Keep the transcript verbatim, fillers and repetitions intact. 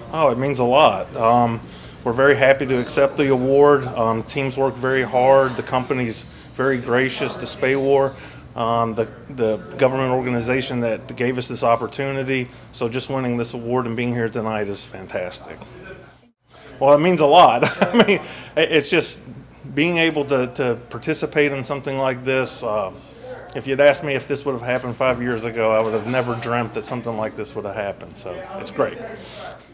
Oh, it means a lot. Um, we're very happy to accept the award. Um, teams worked very hard. The company's very gracious to SPAWAR, um, the, the government organization that gave us this opportunity. So just winning this award and being here tonight is fantastic. Well, it means a lot. I mean, it's just being able to, to participate in something like this. Uh, if you'd asked me if this would have happened five years ago, I would have never dreamt that something like this would have happened. So it's great.